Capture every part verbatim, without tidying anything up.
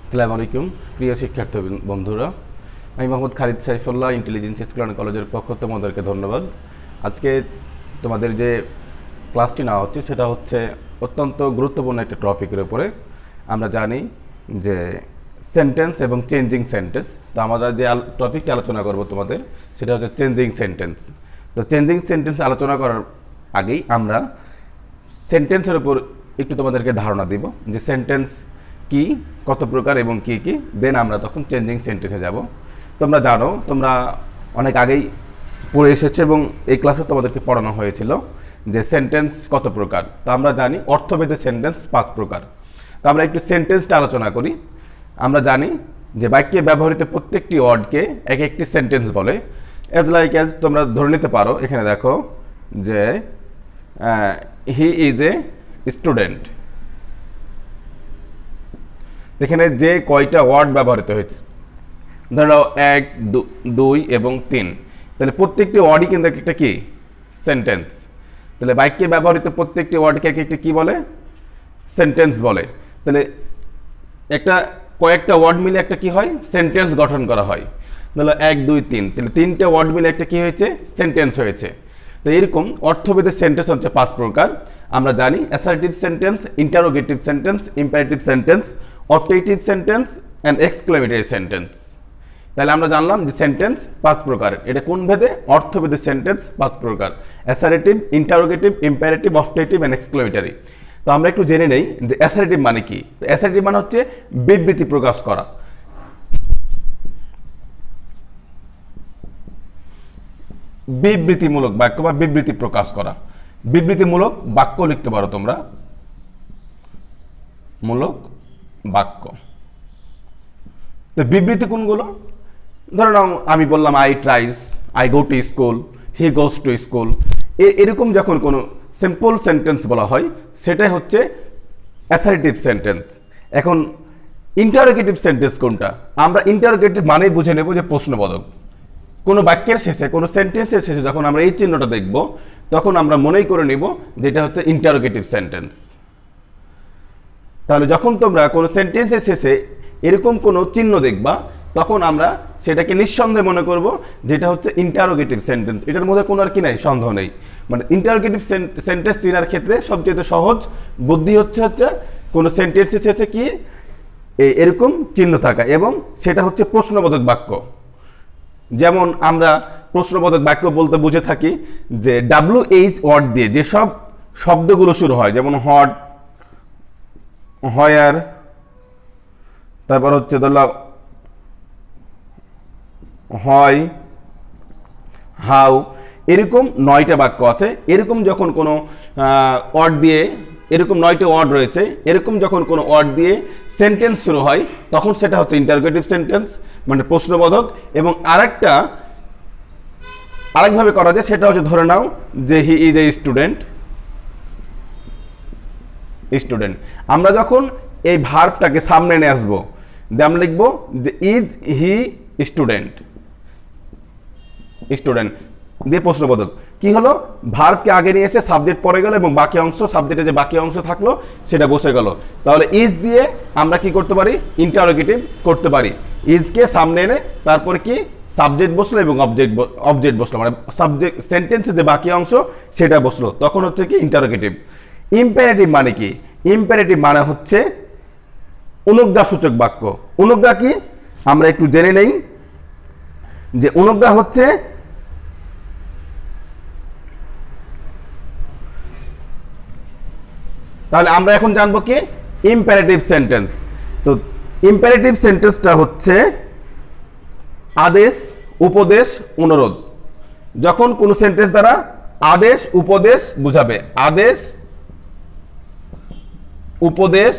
আসসালামু আলাইকুম প্রিয় শিক্ষার্থী বন্ধুরা, আমি মোহাম্মদ খালিদ সাইফুল্লাহ ইন্টেলিজেন্সিয়া কলেজের পক্ষ থেকে তোমাদেরকে ধন্যবাদ। আজকে তোমাদের যে ক্লাসটি নেওয়া হচ্ছে সেটা হচ্ছে অত্যন্ত গুরুত্বপূর্ণ একটা টপিকের উপরে। আমরা জানি যে সেন্টেন্স এবং চেঞ্জিং সেন্টেন্স, তো আমরা যে টপিকটি আলোচনা করব তোমাদের সেটা হচ্ছে চেঞ্জিং সেন্টেন্স। তো চেঞ্জিং সেন্টেন্স আলোচনা করার আগেই আমরা সেন্টেন্সের উপর একটু তোমাদেরকে ধারণা দিব যে সেন্টেন্স কি, কত প্রকার এবং কি কি, দেন আমরা তখন চেঞ্জিং সেন্টেন্সে যাব। তোমরা জানো, তোমরা অনেক আগেই পড়ে এসেছে এবং এই ক্লাসে তোমাদেরকে পড়ানো হয়েছিল যে সেন্টেন্স কত প্রকার। তো আমরা জানি অর্থভেদে সেন্টেন্স পাঁচ প্রকার। তো আমরা একটু সেন্টেন্সটা আলোচনা করি। আমরা জানি যে বাক্যে ব্যবহৃত প্রত্যেকটি ওয়ার্ডকে এক একটি সেন্টেন্স বলে। অ্যাজ লাইক অ্যাজ তোমরা ধরে নিতে পারো, এখানে দেখো যে হি ইজ এ স্টুডেন্ট। এখানে যে কয়টা ওয়ার্ড ব্যবহৃত হয়েছে, ধরো এক, দুই এবং তিন, তাহলে প্রত্যেকটি ওয়ার্ডই কিন্তু একটা কি সেন্টেন্স। তাহলে বাক্যে ব্যবহৃত প্রত্যেকটি ওয়ার্ডকে এক একটি কি বলে, সেন্টেন্স বলে। তাহলে একটা কয়েকটা ওয়ার্ড মিলে একটা কি হয়, সেন্টেন্স গঠন করা হয়। ধরো এক, দুই, তিন, তাহলে তিনটে ওয়ার্ড মিলে একটা কি হয়েছে, সেন্টেন্স হয়েছে। তো এরকম অর্থভেদে সেন্টেন্স হচ্ছে পাঁচ প্রকার। আমরা জানি assertive sentence, interrogative sentence, imperative sentence, objective sentence and exclamatory sentence. তাহলে আমরা জানলাম যে সেন্টেন্স পাঁচ প্রকার। এটা কোন ভেদে? অর্থভেদে সেন্টেন্স পাঁচ প্রকার: assertive, interrogative, imperative, objective and exclamatory. তো আমরা একটু জেনে নেই যে অ্যাসারেটিভ মানে কি। অ্যাসারেটিভ মানে হচ্ছে বিবৃতি প্রকাশ করা। বিবৃতিমূলক বাক্য বা বিবৃতি প্রকাশ করা। বিবৃতিমূলক বাক্য লিখতে পারো তোমরা, মূলক বাক্য। তো বিবৃতি কোনগুলো? ধরে নাও আমি বললাম I tries, I go to school, he goes to school. এরকম যখন কোনো সিম্পল সেন্টেন্স বলা হয় সেটাই হচ্ছে অ্যাসার্টিভ সেন্টেন্স। এখন ইন্টারোগেটিভ সেন্টেন্স কোনটা? আমরা ইন্টারোগেটিভ মানেই বুঝে নেব যে প্রশ্নবোধক। কোনো বাক্যের শেষে, কোনো সেন্টেন্সের শেষে যখন আমরা এই চিহ্নটা দেখব তখন আমরা মনেই করে নেব যেটা হচ্ছে ইন্টারোগেটিভ সেন্টেন্স। তাহলে যখন তোমরা কোনো সেন্টেন্সের শেষে এরকম কোনো চিহ্ন দেখবা তখন আমরা সেটাকে নিঃসন্দেহে মনে করব যেটা হচ্ছে ইন্টারোগেটিভ সেন্টেন্স। এটার মধ্যে কোনো আর কি নাই, সন্দেহ নেই। মানে ইন্টারোগেটিভ সেন্টেন্স চেনার ক্ষেত্রে সবচেয়ে সহজ বুদ্ধি হচ্ছে হচ্ছে কোনো সেন্টেন্সের শেষে কি এরকম চিহ্ন থাকা, এবং সেটা হচ্ছে প্রশ্নবোধক বাক্য। যেমন আমরা প্রশ্নবোধক বাক্য বলতে বুঝে থাকি যে ডাব্লিউ এইচ ওয়ার্ড দিয়ে যেসব শব্দগুলো শুরু হয়, যেমন হট, হোয়ার, তারপর হচ্ছে ধরো হয়, হাউ, এরকম নয়টা বাক্য আছে। এরকম যখন কোনো ওয়ার্ড দিয়ে, এরকম নয়টা ওয়ার্ড রয়েছে, এরকম যখন কোনো ওয়ার্ড দিয়ে সেন্টেন্স শুরু হয় তখন সেটা হচ্ছে ইন্টারোগেটিভ সেন্টেন্স, মানে প্রশ্নবোধক। এবং আরেকটা আরেকভাবে করা যায়, সেটা হচ্ছে ধরে নাও যে he is a student. Student আমরা যখন এই ভার্বটাকে সামনে নিয়ে আসবো, আমরা লিখবো যে ইজ হি স্টুডেন্ট। স্টুডেন্ট দিয়ে প্রশ্নবোধক কি হলো, ভার্বকে আগে নিয়ে এসে সাবজেক্ট পড়ে গেল এবং বাকি অংশ, সাবজেক্টে যে বাকি অংশ থাকলো সেটা বসে গেল। তাহলে ইজ দিয়ে আমরা কি করতে পারি, ইন্টারোগেটিভ করতে পারি। ইজকে সামনে এনে তারপরে কি সাবজেক্ট বসলো এবং অবজেক্ট অবজেক্ট বসলো, মানে সাবজেক্ট সেন্টেন্সের যে বাকি অংশ সেটা বসলো, তখন হচ্ছে কি ইন্টারোগেটিভ। ইম্পারেটিভ মানে কি? ইম্পারেটিভ মানে হচ্ছে অনুজ্ঞাসূচক বাক্য। অনুজ্ঞা কি আমরা একটু জেনে নেই যে অনুজ্ঞা হচ্ছে তাহলে আমরা এখন জানবো কি ইম্পারেটিভ সেন্টেন্স। তো ইম্পারেটিভ সেন্টেন্সটা হচ্ছে আদেশ, উপদেশ, অনুরোধ। যখন কোনো সেন্টেন্স দ্বারা আদেশ, উপদেশ বুঝাবে, আদেশ, উপদেশ,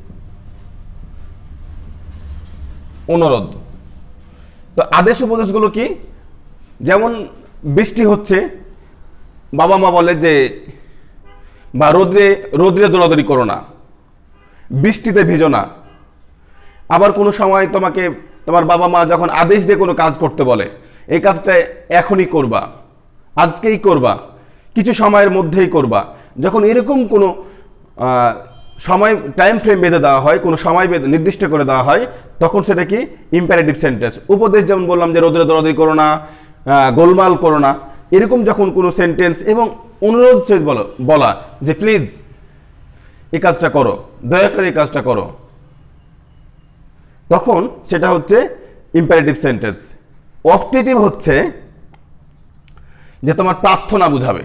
অনুরোধ। তো আদেশ উপদেশগুলো কি? যেমন বৃষ্টি হচ্ছে, বাবা মা বলে যে বা রোদ্রে রোদ্রে দৌড়াদৌড়ি করো না, বৃষ্টিতে ভিজো না। আবার কোনো সময় তোমাকে তোমার বাবা মা যখন আদেশ দিয়ে কোনো কাজ করতে বলে, এই কাজটা এখনই করবা, আজকেই করবা, কিছু সময়ের মধ্যেই করবা। যখন এরকম কোনো সময় টাইম ফ্রেম বেঁধে দেওয়া হয়, কোনো সময় বেঁধে নির্দিষ্ট করে দেওয়া হয়, তখন সেটা কি ইম্পারেটিভ সেন্টেন্স। উপদেশ যেমন বললাম যে রোদে দৌড়াদৌড়ি করো না, গোলমাল করো না, এরকম যখন কোনো সেন্টেন্স এবং অনুরোধ বলো বলা যে প্লিজ এই কাজটা করো, দয়া করে এই কাজটা করো, তখন সেটা হচ্ছে ইম্পারেটিভ সেন্টেন্স। অবজেক্টিভ হচ্ছে যে তোমার প্রার্থনা বুঝাবে।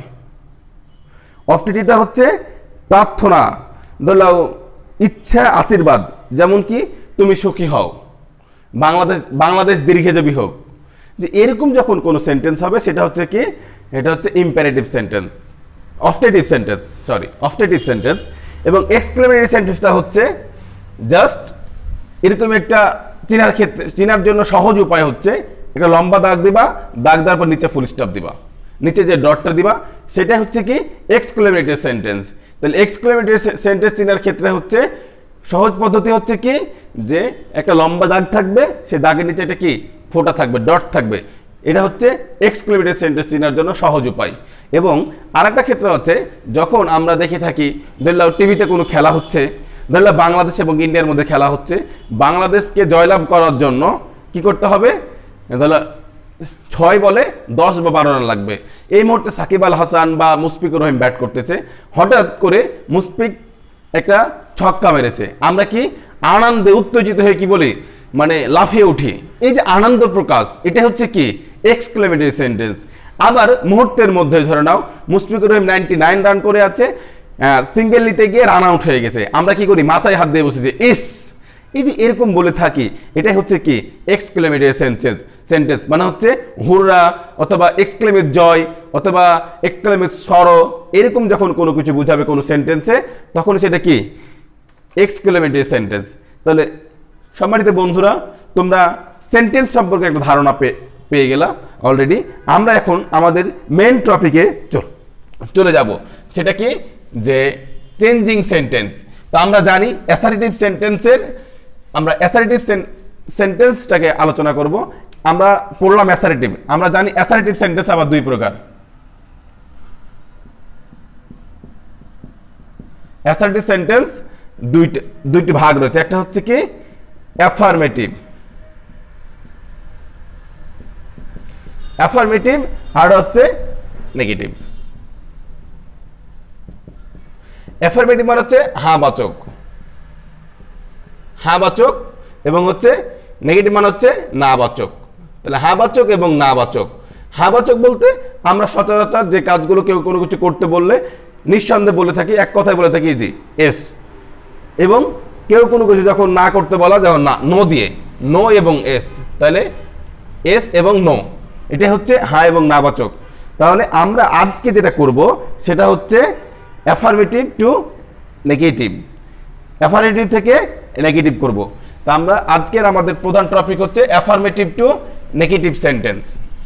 অবজেক্টিভটা হচ্ছে প্রার্থনা, ধরলাও ইচ্ছা আশীর্বাদ, যেমন কি তুমি সুখী হও, বাংলাদেশ বাংলাদেশ দীর্ঘজীবী হোক, যে এরকম যখন কোনো সেন্টেন্স হবে সেটা হচ্ছে কি, এটা হচ্ছে imperative sentence, objective sentence, sorry objective sentence. এবং এক্সক্লেমেটরি সেন্টেন্সটা হচ্ছে জাস্ট এরকম একটা চেনার ক্ষেত্রে, চেনার জন্য সহজ উপায় হচ্ছে একটা লম্বা দাগ দিবা, দাগ দেওয়ার পর নিচে ফুল স্টপ দিবা, নিচে যে ডটটা দিবা সেটা হচ্ছে কি এক্সক্লেমেটরি সেন্টেন্স। তাহলে এক্সক্লেমেটরি সেন্টেন্স চেনার ক্ষেত্রে হচ্ছে সহজ পদ্ধতি হচ্ছে কি, যে একটা লম্বা দাগ থাকবে, সেই দাগের নিচে এটা কি ফোঁটা থাকবে, ডট থাকবে, এটা হচ্ছে এক্সক্লেমেটরি সেন্টেন্স চেনার জন্য সহজ উপায়। এবং আরেকটা ক্ষেত্রে হচ্ছে যখন আমরা দেখে থাকি ধরলাম টিভিতে কোনো খেলা হচ্ছে, ধরলাম বাংলাদেশ এবং ইন্ডিয়ার মধ্যে খেলা হচ্ছে, বাংলাদেশকে জয়লাভ করার জন্য কি করতে হবে, ধরলাম ছয় বলে দশ বা বারো রান লাগবে। এই মুহূর্তে সাকিব আল হাসান বা মুশফিকুর রহিম ব্যাট করতেছে, হঠাৎ করে মুশফিক একটা ছক্কা মেরেছে, আমরা কি আনন্দে উত্তেজিত হয়ে কি বলি, মানে লাফিয়ে উঠি, এই যে আনন্দ প্রকাশ, এটা হচ্ছে কি এক্সক্লেমেটরি সেন্টেন্স। আবার মুহূর্তের মধ্যে ধরে নাও Mushfiqur Rahim ninety nine run করে আছে, সিঙ্গেল নিতে গিয়ে রান আউট হয়ে গেছে, আমরা কি করি মাথায় হাত দিয়ে বসেছি, ইস, এই যে এরকম বলে থাকি, এটা হচ্ছে কি এক্সক্লেমেটরি সেন্টেন্স। সেন্টেন্স মানে হচ্ছে হুররা অথবা এক্সক্লেমেট জয় অথবা এক্সক্লেমেট সরো, এরকম যখন কোনো কিছু বুঝাবে কোনো সেন্টেন্সে, তখন সেটা কি এক্সক্লেমেটরি সেন্টেন্স। তাহলে সম্মানিত বন্ধুরা, তোমরা সেন্টেন্স সম্পর্কে একটা ধারণা পেয়ে গেলা অলরেডি। আমরা এখন আমাদের মেন টপিকে চলে যাব, সেটা কি যে চেঞ্জিং সেন্টেন্স। তো আমরা জানি অ্যাসার্টিভ সেন্টেন্সের, আমরা অ্যাসার্টিভ সেন্টেন্সটাকে আলোচনা করব। আমরা পড়লাম অ্যাসার্টিভ, আমরা জানি অ্যাসার্টিভ সেন্টেন্স আবার দুই প্রকার। অ্যাসার্টিভ সেন্টেন্স দুইটা দুইটি ভাগ রয়েছে, একটা হচ্ছে কি অ্যাফার্মেটিভ, অ্যাফার্মেটিভ আর হচ্ছে নেগেটিভ। অ্যাফার্মেটিভ মানে হচ্ছে হ্যাঁ বাচক, হ্যাঁ বাচক, এবং হচ্ছে নেগেটিভ মানে হচ্ছে না বাচক। তাহলে হ্যাঁ বাচক এবং না বাচক। হ্যাঁ বাচক বলতে আমরা সচরাচর যে কাজগুলো কেউ কোনো কিছু করতে বললে নিঃসন্দেহে বলে থাকি, এক কথায় বলে থাকি জি এস, এবং কেউ কোনো কিছু যখন না করতে বলা, যখন না নো দিয়ে, নো এবং এস, তাহলে এস এবং নো, এটা হচ্ছে হ্যাঁ এবং না বাচক। তাহলে আমরা আজকে যেটা করব সেটা হচ্ছে অ্যাফার্মেটিভ টু নেগেটিভ, অ্যাফার্মেটিভ থেকে নেগেটিভ করব। তা আমরা আজকের আমাদের প্রধান টপিক হচ্ছে অ্যাফার্মেটিভ টু নেগেটিভ সেন্টেন্স।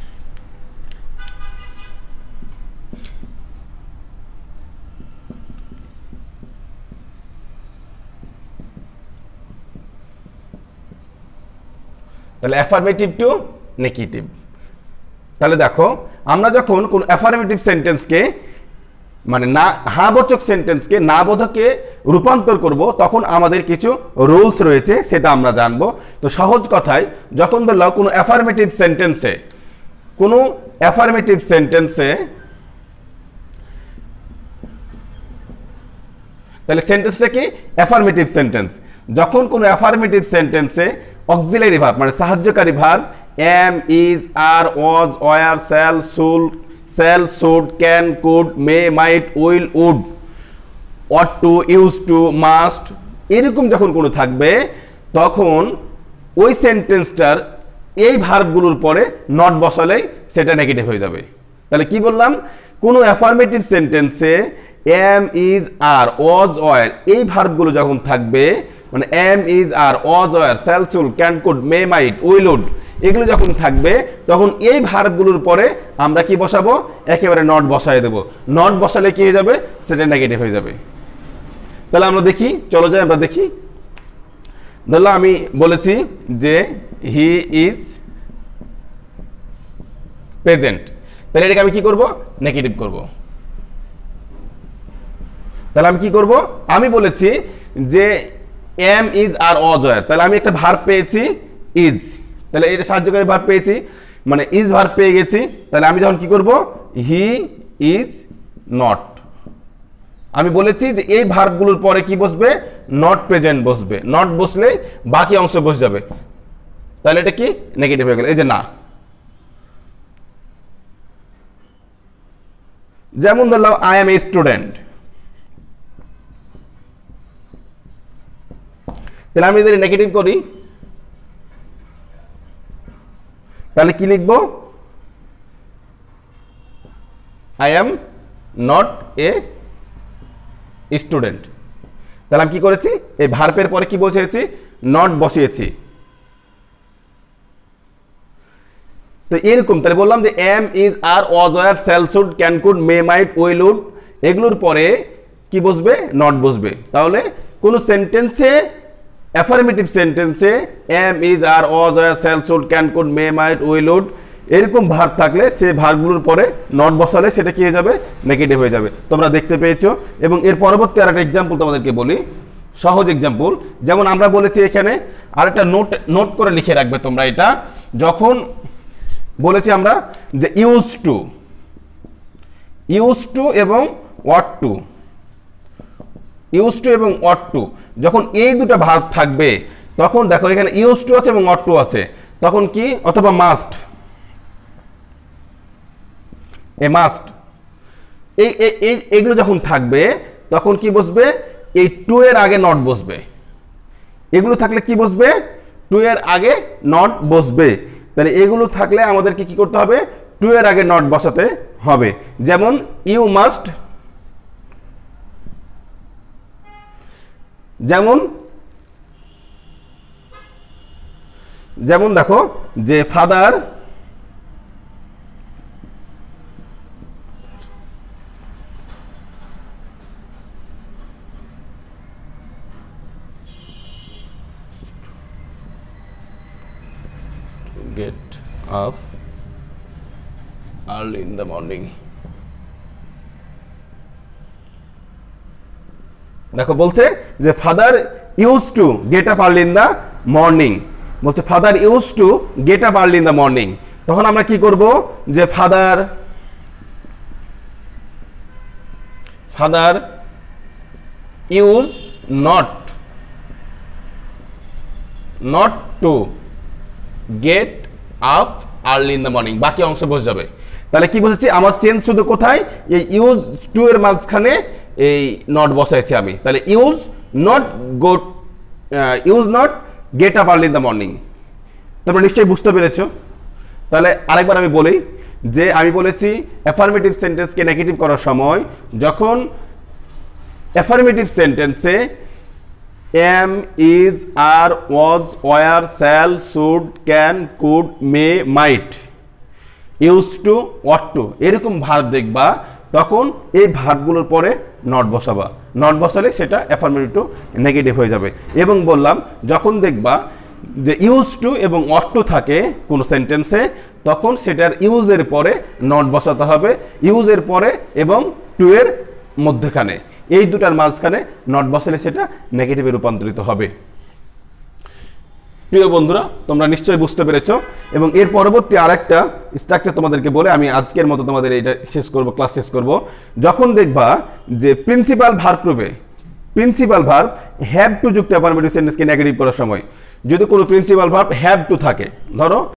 তাহলে অ্যাফার্মেটিভ টু নেগেটিভ। তাহলে দেখো, আমরা যখন কোন অ্যাফার্মেটিভ সেন্টেন্সকে মানে না হ্যাঁ বোধক সেন্টেন্সকে না বোধকে রূপান্তর করব, তখন আমাদের কিছু রুলস রয়েছে, সেটা আমরা জানবো। তো সহজ কথায়, যখন ধরলাম কোনো অ্যাফার্মেটিভ সেন্টেন্সে কোনো অ্যাফার্মেটিভ সেন্টেন্সে তাহলে সেন্টেন্সটা কি অ্যাফার্মেটিভ সেন্টেন্স। যখন কোনো অ্যাফার্মেটিভ সেন্টেন্সে অক্সিলারি ভার্ব মানে সাহায্যকারী verb am, is, are, was, were, shall, should, shall, should, can, could, may, might, will, would, ought to, used to, must, এরকম যখন কোনো থাকবে, তখন ওই সেন্টেন্সটার এই ভার্বগুলোর পরে নট বসালেই সেটা নেগেটিভ হয়ে যাবে। তাহলে কি বললাম, কোনো অ্যাফার্মেটিভ সেন্টেন্সে am, is, are, was, were এই ভার্বগুলো যখন থাকবে, মানে am, is, are, was, were, shall, should, can, could, may, might, will, would এগুলো যখন থাকবে, তখন এই ভার্বগুলোর পরে আমরা কি বসাবো, একেবারে নট বসায় দেব। নট বসালে কি হয়ে যাবে, সেটা নেগেটিভ হয়ে যাবে। তাহলে আমরা দেখি, চলো যাই আমরা দেখি। ধরলাম আমি বলেছি যে হি ইজ প্রেজেন্ট, তাহলে এটাকে আমি কি করব, নেগেটিভ করব। তাহলে আমি কি করব, আমি বলেছি যে am is are was were, তাহলে আমি একটা ভার্ব পেয়েছি ইজ, তাহলে এটা সাহায্যকারী ভার্ব পেয়েছি মানে ইজ ভার্ব পেয়ে গেছি। তাহলে আমি যখন কি করব, হি ইজ নট, আমি বলেছি যে এই ভার্বগুলোর পরে কি বসবে, নট প্রেজেন্ট বসবে, নট বসলে বাকি অংশ বসে যাবে, তাহলে এটা কি নেগেটিভ হয়ে গেল, এই যে না। যেমন ধরলাম আই এম এ স্টুডেন্ট, তাহলে আমি যদি নেগেটিভ করি তাহলে কি লিখব, I am not a student. তাহলে আমি কি করেছি, এই ভার্বের পরে কি বসিয়েছি, নট বসিয়েছি। তো এরকম তাহলে বললাম যে am is are was were shall should can could may might will would এগুলোর পরে কি বসবে, নট বসবে। তাহলে কোন সেন্টেন্সে, অ্যাফার্মেটিভ সেন্টেন্সে am is are was were shall should can could may might will would এরকম ভার্ব থাকলে সেই ভার্বগুলোর পরে নট বসালে সেটা কি হয়ে যাবে, নেগেটিভ হয়ে যাবে। তোমরা দেখতে পেয়েছো। এবং এর পরবর্তী আরেকটা এক্সাম্পল তোমাদেরকে বলি, সহজ এক্সাম্পল। যেমন আমরা বলেছি এখানে আরেকটা নোট নোট করে লিখে রাখবে তোমরা, এটা যখন বলেছি আমরা যে ইউজ টু, ইউজ টু এবং ওয়াট টু, ইউজ টু এবং ওয়াট টু যখন এই দুটো ভার্ব থাকবে তখন দেখো এখানে ইউজ টু আছে এবং ওয়াট টু আছে, তখন কি, অথবা মাস্ট, এ মাস্ট, এই এইগুলো যখন থাকবে তখন কি বসবে, এই টু এর আগে নট বসবে। এগুলো থাকলে কি বসবে, টু এর আগে নট বসবে। তাহলে এগুলো থাকলে আমাদেরকে কি করতে হবে, টু এর আগে নট বসাতে হবে। যেমন ইউ মাস্ট, যেমন যেমন দেখো যে father get up early in the morning, দেখো বলছে যে father use to get up early in the morning, বলছে father use to get up early in the morning. তখন আমরা কি করব, যে father father use not not to get up early in the morning, বাকি অংশ বসে যাবে। তাহলে কি বলছি, আমার চেঞ্জ শুধু কোথায়, এই ইউজ টু এর মাঝখানে এই নট বসাইছি আমি। তাহলে use not go, use not get up early in the morning. তোমরা নিশ্চয়ই বুঝতে পেরেছো। তাহলে আরেকবার আমি বলি যে আমি বলেছি অ্যাফার্মেটিভ সেন্টেন্সকে নেগেটিভ করার সময় যখন অ্যাফার্মেটিভ সেন্টেন্সে am is are was were shall should can could may might use to ought to এরকম ভার্ব দেখবা, তখন এই ভার্বগুলোর পরে নট বসাবা। নট বসালে সেটা অ্যাফার্মেটিভ টু নেগেটিভ হয়ে যাবে। এবং বললাম যখন দেখবা যে ইউজ টু এবং ওয়াট টু থাকে কোনো সেন্টেন্সে, তখন সেটার ইউজের পরে নট বসাতে হবে, ইউজের পরে এবং টু এর মধ্যখানে, এই দুটার মাঝখানে নট বসালে সেটা নেগেটিভে রূপান্তরিত হবে। প্রিয় বন্ধুরা, তোমরা নিশ্চয়ই বুঝতে পেরেছো। এবং এর পরবর্তী আরেকটা স্ট্রাকচার তোমাদেরকে বলে আমি আজকের মতো তোমাদের এটা শেষ করব, ক্লাস শেষ করব। যখন দেখবা যে প্রিন্সিপাল ভার্ব রূপে, প্রিন্সিপাল ভার্ব হ্যাভ টু যুক্ত অ্যাফার্মেটিভ সেন্টেন্সকে নেগেটিভ করার সময় যদি কোনো প্রিন্সিপাল ভার্ব হ্যাভ টু থাকে, ধরো